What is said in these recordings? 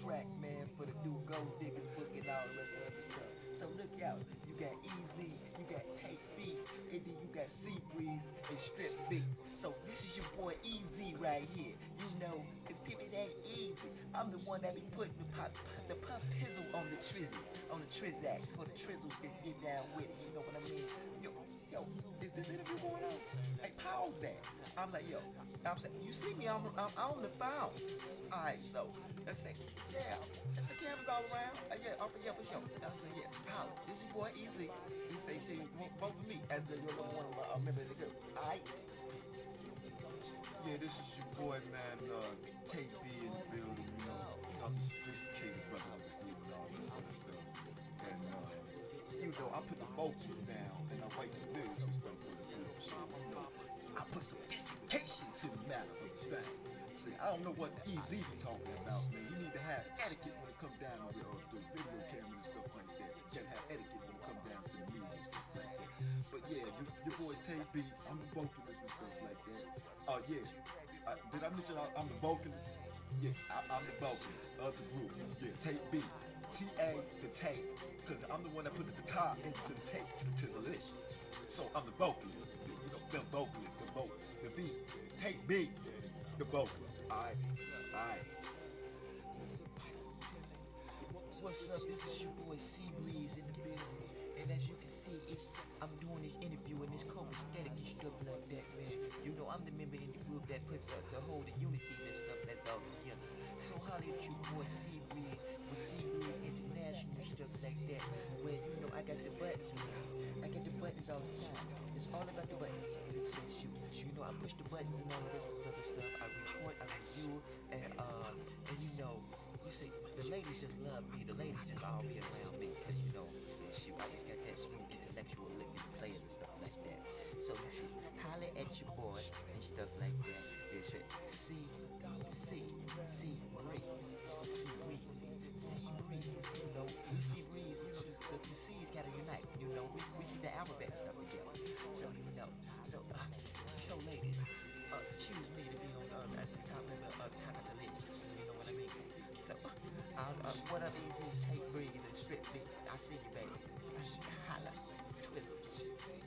track, man, for the new gold diggers book and all the rest of the other stuff. So look out, you got Easy, you got Tape B, and then you got Sea Breeze and Strip B. So this is your boy Easy right here. You know, the people it ain't easy. I'm the one that be putting the puff pizzle on the Trizacs, for the Trizzles can get down with it. You know what I mean? Yo, is this interview going on? Hey, pause that. I'm like, yo, I'm saying, you see me, I'm on the phone. Alright, so let's say, yeah, the camera's all around. Yeah, for sure. I'm saying, yeah, holla. This is your boy Easy. He say, she vote for me as the number one member of the group. Alright? Yeah, this is your boy, man, Tape B in the building, you know. I'm the sophisticated brother of the group and all this other stuff. And, you know, I put the vocals down and I write the lyrics and stuff for the group. So, you know, I put sophistication to the matter of the thing. See, I don't know what Easy be talking about, man. You need to have etiquette when it comes down to the video camera and stuff like that. You gotta have etiquette when it comes down to the music and stuff like that. But yeah, your boy's Tape B, I'm the vocalist and stuff like that. Yeah. Did I mention I'm the vocalist? Yeah, I'm the vocalist of the group. Yeah, Tape B. T-A, the tape. Because I'm the one that put the guitar into the tape, to the list. So I'm the vocalist. The vocalist, the V. Tape B, the vocalist. Alright. What's up? This is your boy Sea Breeze in the building. And as you can see, I'm doing this interview and this co-aesthetic and stuff like that, man. You know, I'm the member in the group that puts the whole unity and stuff that's all together. So holla at your boy Sea Breeze with Sea Breeze International and stuff like that. Where, you know, I got the buttons, man. I get the buttons all the time. It's all about the buttons. It says shoot. You know, I push the buttons and all the rest of this other stuff. I report, I review, and you know, you see, the ladies just love me. The ladies just all be around me. Because, you know, shoot, I just got that smooth intellectual looking players and stuff like that. So, you should holler at your boy and stuff like that. It's C Breeze. You know, we C Breeze, you know, the C's gotta unite. You know, we keep the alphabet and stuff together. So, you know, so ladies, choose me to be on as the top of the list. You know what I mean? So, what up, Easy, Tape Breeze, and Strip B. I see you, baby. Holla, Twizzles.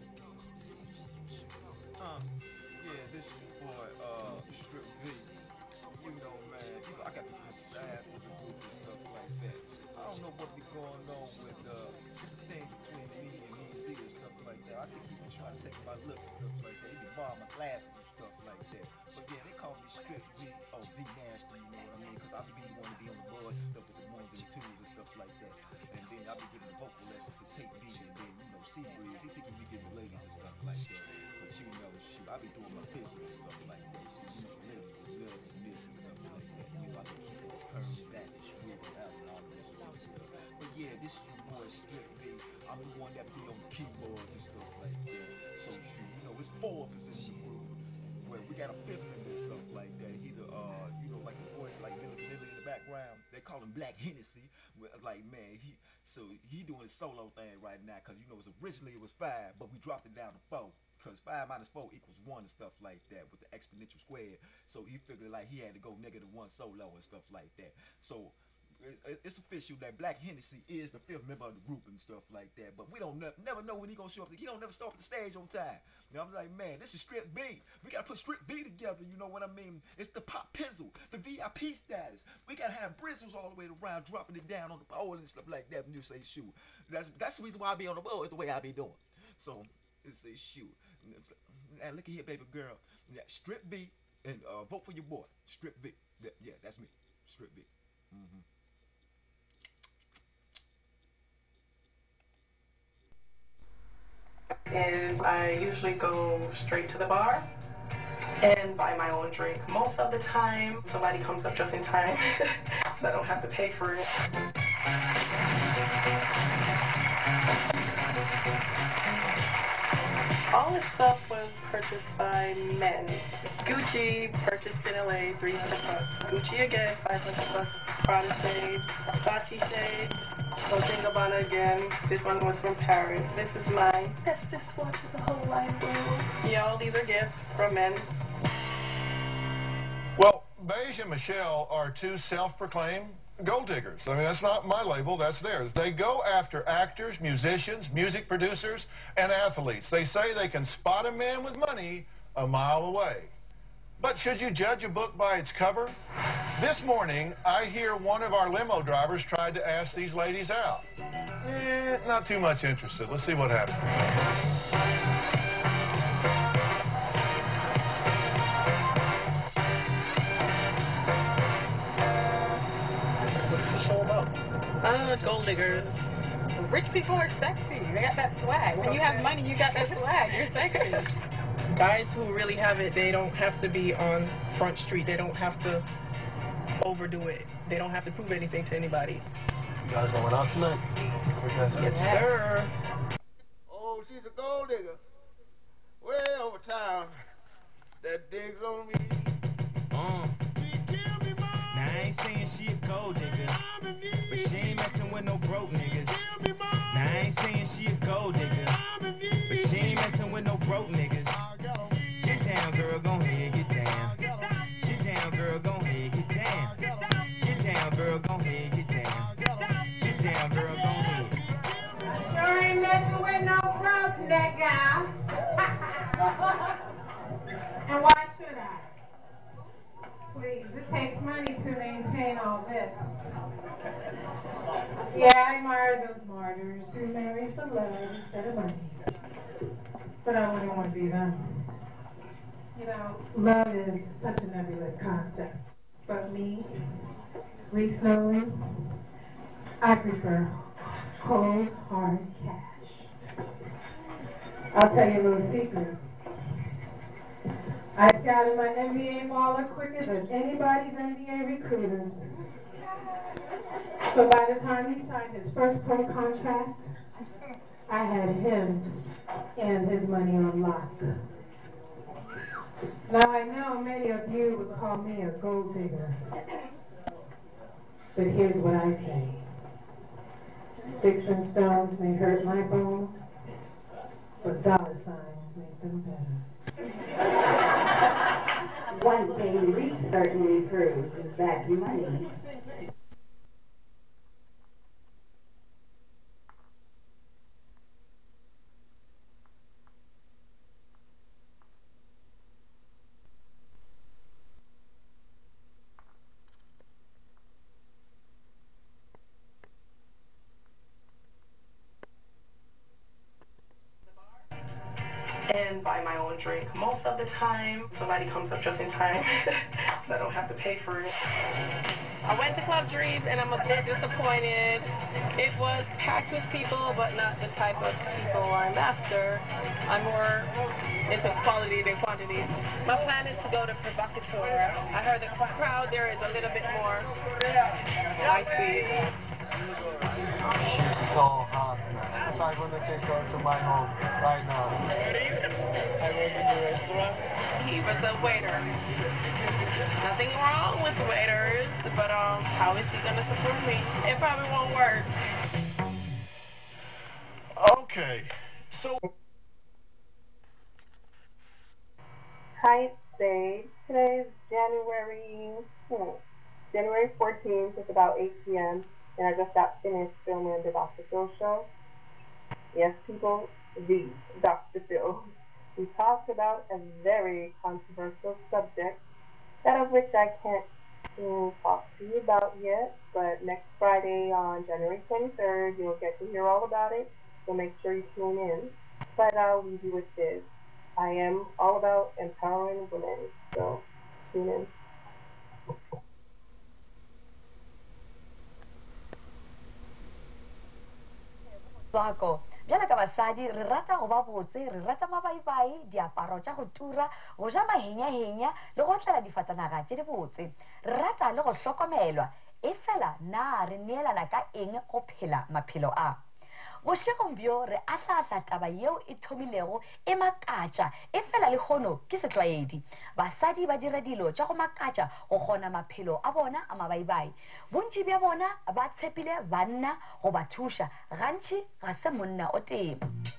Yeah, this is your boy, Strip B. You know, man, I got the pizzazz of the group and stuff like that. I don't know what be going on with this thing between me and Easy and stuff like that. I think he's trying to take my look and stuff like that. He can borrow my glasses and stuff like that. But yeah, they call me Strip B or V Nasty, you know what I mean? Because I be the one to be on the board and stuff with the ones and the twos and stuff like that. And then I be giving the vocal lessons to Tape B, and then, you know, Sea Breeze, he taking me getting the ladies and stuff like that. But you know, shoot, I be doing my business and stuff like that. So, you know, ladies love this and stuff like that. You know, I be keeping this curve back and swivel out and all this other stuff. But yeah, this is your boy Strip B. I'm the one that be on the keyboard and stuff like that. So shoot, you know, it's four of us in the group. Well, we got a fifth member and stuff like that. He the you know, like the voice like Lily in the background. They call him Black Hennessy. Like, man, he doing his solo thing right now, cause you know originally it was 5, but we dropped it down to 4. Because 5 minus 4 equals 1 and stuff like that with the exponential squared. So he figured like he had to go -1 solo and stuff like that. So it's official that Black Hennessy is the 5th member of the group and stuff like that. But we don't never know when he gonna show up. He don't never show up at the stage on time. You know, I'm like, man, this is Strip B. We gotta put Strip B together. You know what I mean? It's the pop pizzle, the VIP status. We gotta have Brizzles all the way around, dropping it down on the pole and stuff like that. And you say, shoot, that's the reason why I be on the road. Is the way I be doing. So it's a shoot. And look at here, baby girl. Yeah, Strip B and vote for your boy, Strip B. Yeah, that's me, Strip B. Is I usually go straight to the bar and buy my own drink. Most of the time, somebody comes up just in time, so I don't have to pay for it. All this stuff was purchased by men. Gucci purchased in LA, $300. Gucci again, $500. Prada shades, Versace shades, Dolce & Gabbana again. This one was from Paris. This is mine. Bestest watch of the whole wide world. Yeah, all these are gifts from men. Well, Beige and Michelle are two self-proclaimed gold diggers. I mean, that's not my label, that's theirs. They go after actors, musicians, music producers, and athletes. They say they can spot a man with money a mile away. But should you judge a book by its cover? This morning, I hear one of our limo drivers tried to ask these ladies out. Not too much interested. Let's see what happens. Show about? Gold diggers. Rich people are sexy. They got that swag. When you have money, you got that swag. You're sexy. Guys who really have it, they don't have to be on Front Street. They don't have to overdo it. They don't have to prove anything to anybody. You guys going out tonight? Yes, sir. Oh, she's a gold digger. Way over town. That digs on me. Now I ain't saying she a gold digger, but she ain't messing with no broke niggas. Now I ain't saying she a gold digger, but she ain't messing with no broke niggas. Get down, girl, gon' ahead, get down. Get down, girl, gon' ahead, get down. Get down, girl, gon' ahead, get down. Get down, girl, gon' ahead. Sure ain't messing with no broke nigga. And why should I? Please, it takes money to maintain all this. Yeah, I admire those martyrs who marry for love instead of money. But I wouldn't want to be them. You know, love is such a nebulous concept. But me, Reese Nolan, I prefer cold, hard cash. I'll tell you a little secret. I scouted my MBA baller quicker than anybody's MBA recruiter. So by the time he signed his first pro contract, I had him and his money on lock. Now I know many of you would call me a gold digger. But here's what I say. Sticks and stones may hurt my bones, but dollar signs make them better. One thing Reese certainly proves is that money. And buy my own drink. Most of the time, somebody comes up just in time, so I don't have to pay for it. I went to Club Dreams and I'm a bit disappointed. It was packed with people, but not the type of people I'm after. I'm more into quality than quantities. My plan is to go to Provocateur. I heard the crowd there is a little bit more high speed. She's so hot, man. So I'm gonna take her to my home right now. I went to the restaurant. He was a waiter. Nothing wrong with waiters, but how is he gonna support me? It probably won't work. Okay, so... Hi, Sage. Today is January 14th. It's about 8 p.m. and I just got finished filming the Dr. Phil show. Yes, people, the Dr. Phil. We talked about a very controversial subject, that of which I can't talk to you about yet, but next Friday on January 23rd, you'll get to hear all about it, so make sure you tune in. But I'll leave you with this. I am all about empowering women, so tune in. Bako. Bjale ka basadi re rata go ba botse, re rata mabaibai, diaparo tša go tura, go ja mahenya-henya le go tlela difatanaga tše di botse. Re rata le go hlokomelwa, e fela na re neelana ka eng go phela maphelo a. Bošegong bjo re ahla taba yeo e thomilego e makatša, e fela le kgono ke setlwaedi. Basadi ba dira dilo tša go makatša go kgona maphelo a bona a mabaibai. Bontši bja bona ba tshepile banna go ba thuša, gantši ga se monna o tee.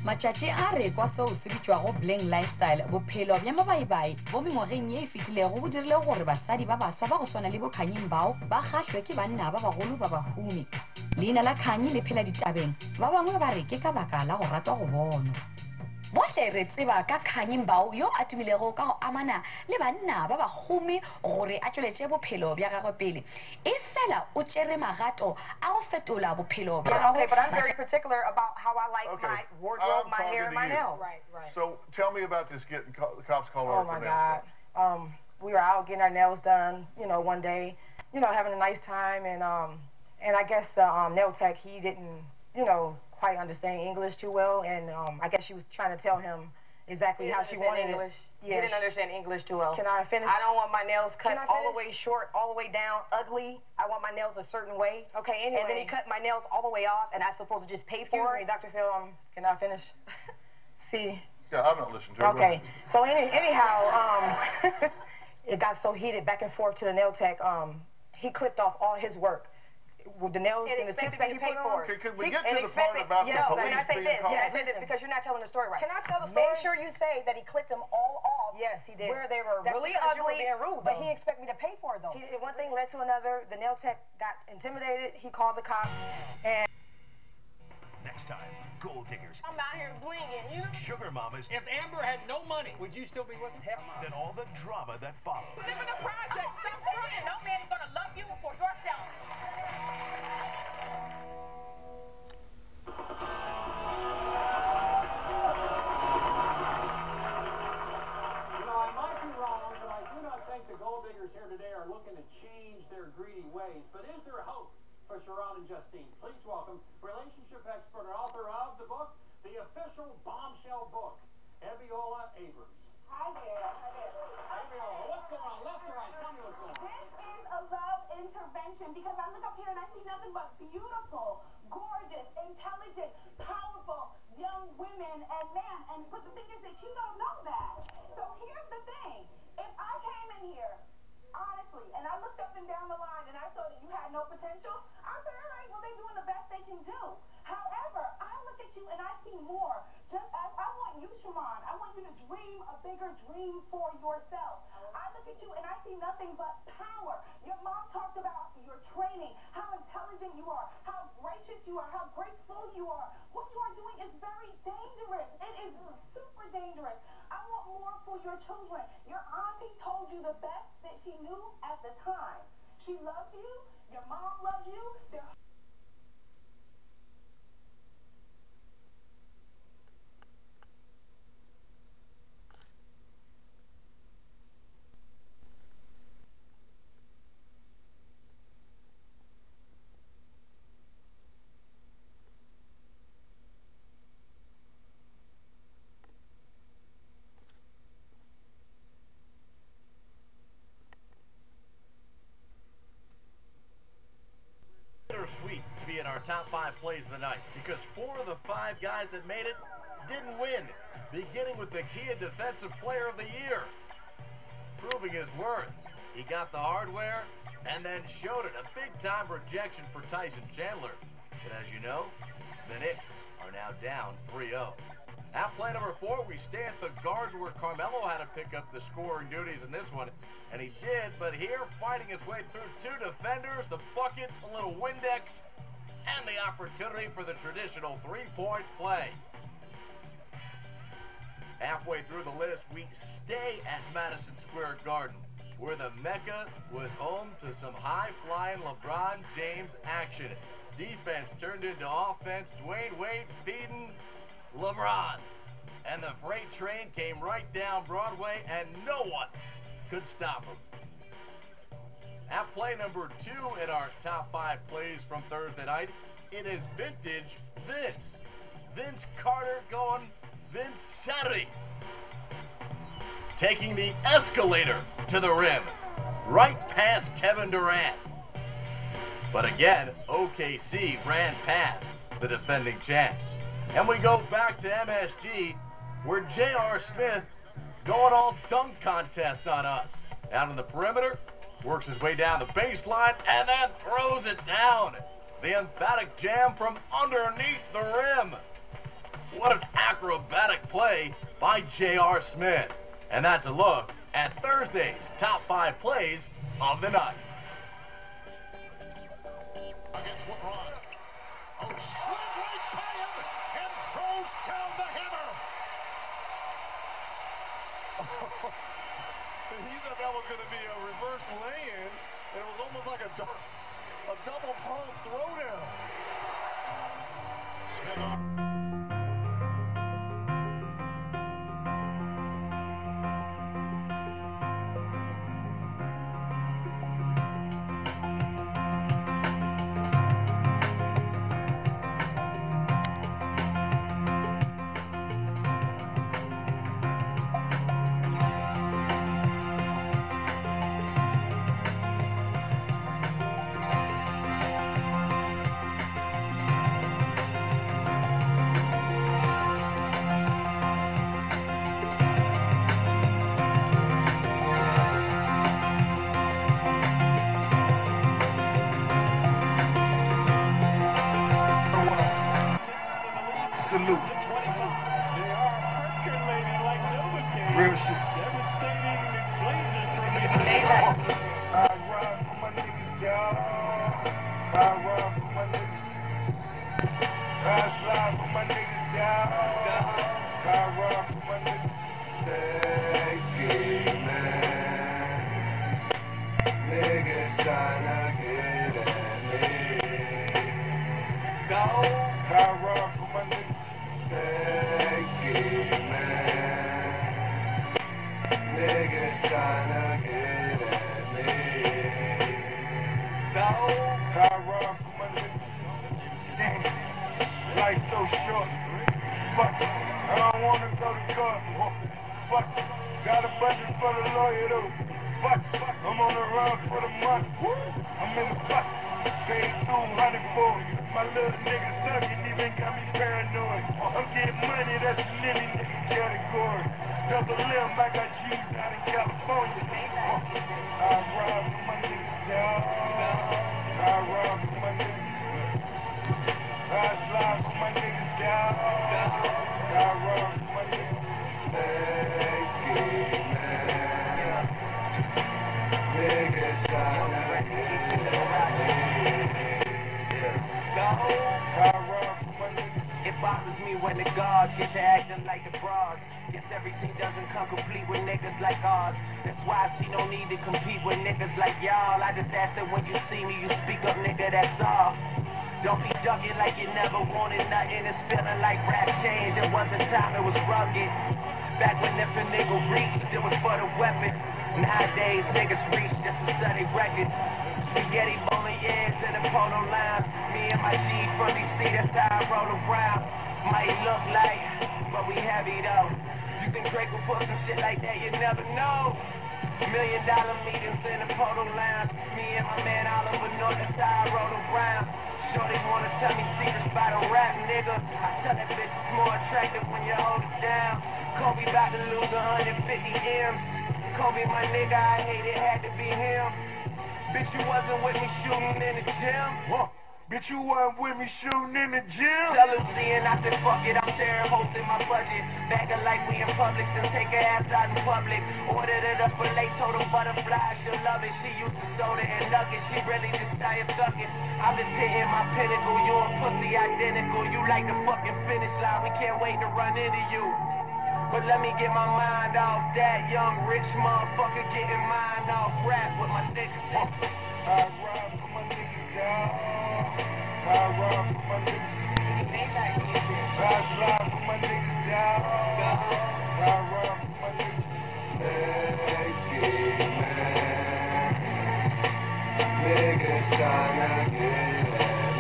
matšatši a re kwa seo se bitšwago bling lifestyle bophelo bja mabaibai bo mengwageng ye e fetilego bo dirile gore basadi ba baswa ba go swana le bokganyeng bao ba kgahlwe ke banna ba bagolo ba bahumi. Leina la kganyi le phela ditabeng ba bangwe ba re ke ka baka la go ratwa go bonwa. Bohle re tseba ka kganyeng bao yo a tumilego ka go amana le banna ba bahumi gore a tšweletše bophelo bja gagwe pele e fela o tšere magato a go fetola bophelo bja gagwe. Okay, but I'm very particular about how I like my wardrobe, my hair, and my nails. Right. So tell me about this getting the cops called over for nails. Oh my God. We were out getting our nails done, you know, one day, you know, having a nice time, and I guess the nail tech, he didn't, you know, quite understand English too well, and I guess she was trying to tell him exactly how she wanted English. it. Yeah, he didn't understand English too well. Can I finish? I don't want my nails cut all the way short, all the way down, ugly. I want my nails a certain way. Okay, anyway. And then he cut my nails all the way off, and I'm supposed to just pay for it. Excuse me, Dr. Phil, can I finish? See. Yeah, I'm not listening to it. Okay, so anyhow, it got so heated back and forth to the nail tech. He clipped off all his work. With the nails and the tips that he put on. Could we get to the part about the police being called? I say this because you're not telling the story right. Can I tell the story? Make sure you say that he clipped them all off. Yes, he did. Where they were really ugly, but he expected me to pay for it though. One thing led to another. The nail tech got intimidated. He called the cops. And next time, gold diggers. I'm out here blinging, you know? Sugar mamas. If Amber had no money, would you still be with him? Then all the drama that follows. Live in the project. Stop fronting. No man is gonna love you for yourself. But is there hope for Sharon and Justine? Please welcome relationship expert and author of the book, The Official Bombshell Book, Abiola Abrams. Hi there. Abiola, what's going on? Left or right? Tell me what's going on. This is a love intervention because I look up here and I see nothing but beautiful, gorgeous, intelligent, powerful young women and men. But the thing is that you don't know that. So here's the thing. If I came in here honestly, and I looked up and down the line and I saw that you had no potential, I said, all right, well, they're doing the best they can do. However, I look at you and I see more. Just as I want you, Sharon, I want you to dream a bigger dream for yourself. I look at you and I see nothing but power. Your mom talked about your training, how intelligent you are, how gracious you are, how graceful you are. What you are doing is very dangerous. It is super dangerous. I want more for your children. Your auntie told you the best that she knew at the time. She loves you. Your mom loves you. Bittersweet to be in our top 5 plays of the night because 4 of the 5 guys that made it didn't win, beginning with the Kia Defensive Player of the Year. Proving his worth, he got the hardware and then showed it. A big-time rejection for Tyson Chandler. But as you know, the Knicks are now down 3-0. At play number 4, we stay at the guard where Carmelo had to pick up the scoring duties in this one. And he did, but here, fighting his way through 2 defenders, the bucket, a little Windex, and the opportunity for the traditional 3-point play. Halfway through the list, we stay at Madison Square Garden, where the Mecca was home to some high-flying LeBron James action. Defense turned into offense, Dwayne Wade feeding LeBron. And the freight train came right down Broadway, and no one could stop him. At play number 2 in our top 5 plays from Thursday night, it is vintage Vince. Vince Carter going Vincetti. Taking the escalator to the rim, right past Kevin Durant. But again, OKC ran past the defending champs. And we go back to MSG, where J.R. Smith going all dunk contest on us. Out on the perimeter, works his way down the baseline, and then throws it down. The emphatic jam from underneath the rim. What an acrobatic play by J.R. Smith. And that's a look at Thursday's top 5 plays of the night. Against LeBron. Oh, slid right by him and throws down the hammer. He thought that was going to be a reverse lay-in. It was almost like a double palm throwdown. Smith on. Salute. Real shit. I ride for my niggas, dog. I ride for my niggas. I slide for my niggas, dog. I ride for my niggas. Stay scheming. Niggas tryna get at me. Go. I ride for my niggas. Stay scheming. Niggas tryna get at me. Go. I ride for my niggas. Damn. Life so short. Fuck it. I don't wanna go to court. Fuck it. Got a budget for the lawyer though. Fuck it. I'm on the run for the money. I'm in the bus. Paid 200 for it. My little nigga stuck it, even got me paranoid. I'm getting money, that's in any nigga category. Double M, I got G's out in California. I ride for my niggas, dog. I ride for my niggas. I slide for my niggas, dog. I ride for my niggas. Stay scheming. Niggas tryna get It bothers me when the guards get to acting like the bras. Guess everything doesn't come complete with niggas like ours. That's why I see no need to compete with niggas like y'all. I just ask that when you see me, you speak up, nigga, that's all. Don't be ducking like you never wanted nothing. It's feeling like rap changed. There was a time it was rugged. Back when if a nigga reached, it was for the weapon. Nowadays, niggas reach just to set a record. Spaghetti bowling ears and the polo lines. Me and my G from DC, that's how I roll around. Might look like, but we heavy though. You can drink or put some shit like that, you never know. $1 million meetings in the polo lounge. Me and my man Oliver North, that's how I roll around. Shorty wanna tell me secrets about a rap, nigga. I tell that bitch it's more attractive when you hold it down. Kobe about to lose 150 M's. Kobe, my nigga, I hate it, had to be him. Bitch, you wasn't with me shooting in the gym. Bitch, you wasn't with me shooting in the gym. Tell Lucy and I said, fuck it, I'm tearing holes in my budget. Bag her like we in Publix and take her ass out in public. Ordered it up for late, told her butterfly, she'll love it. She used to soda and nuggets, she really just started thugging. I'm just hitting my pinnacle, you and pussy identical. You like the fucking finish line, we can't wait to run into you. But let me get my mind off that young rich motherfucker getting mine off rap with my niggas. I ride for my niggas, dog. I ride for my niggas. I slide for my niggas, dog. I ride for my niggas. Stay scheming. Niggas tryna get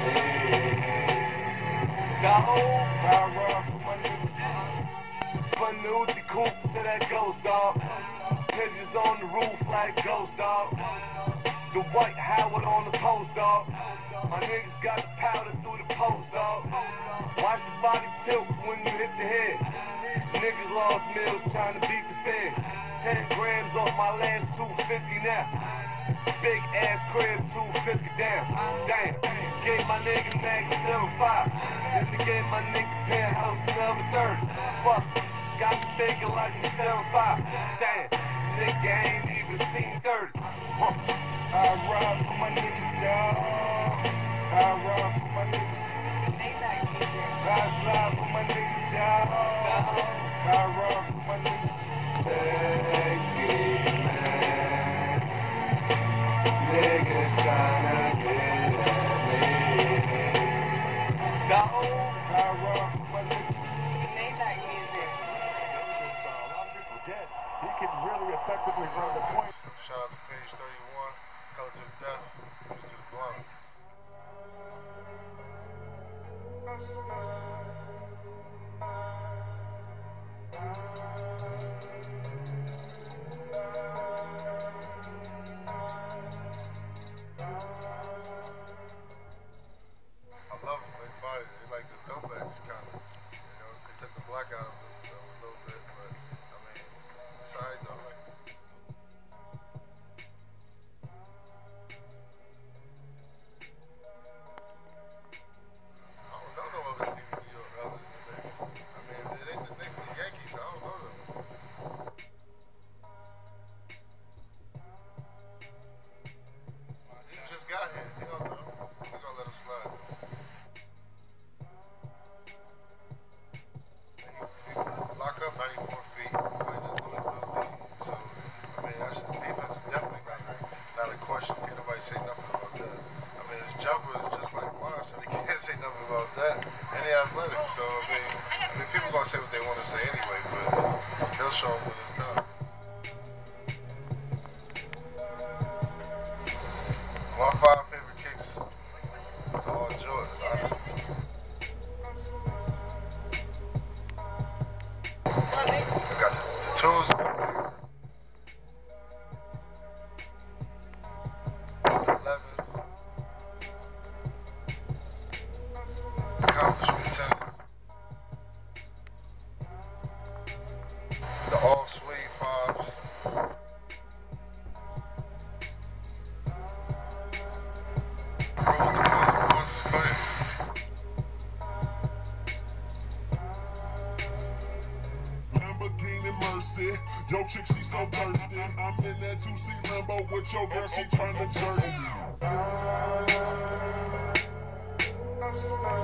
at me. I ride for my niggas. From the Uzi coupe to that ghost dog. Pigeons on the roof like ghost dog. The white Howard on the post dog. My niggas got the powder through the post dog. Watch the body tilt when you hit the head. Niggas lost meals trying to beat the feds. 10 grams off my last 250 now. Big ass crib, 250 down. Damn. Gave my nigga max 75. Then they gave my nigga penthouse number 30. Fuck. Got me thinking like I'm 75. Damn. Nigga ain't even seen 30. I ride for my niggas, dog. I ride for my niggas. I slide for my niggas, dog. I ride for my niggas. Stay man. Niggas tryna get at me. Dog. I ride for my niggas. Maybach music. A lot of people forget he can really effectively run the point. Shout out to page 31, Color to Death, Music to the Block. I love them, they fight. They like the comebacks, kind of. You know, they took the black out of them a little bit, but I mean, it's alright though. Like, I don't know no other team in New York other than the Knicks. I mean, it ain't the Knicks, the Yankees. I don't know them. He just got here. He don't know. We're gonna let him slide. Lock up 94 feet, playing at Louisville D. So, I mean, that's, the defense is definitely not a question. Can't nobody say nothing about that. I mean, his jumper is just like mine, so they can't say nothing about that. And they're athletic, so I mean, people gonna say what they want to say anyway, but he'll show them when it's done. My 5 favorite kicks is all Jordans, honestly. I got the tools. 11s. Accomplishment 10s. The all suede 5s. Yo, chick, she so thirsty. I'm in that 2C limbo with your girl, she tryna jerk me.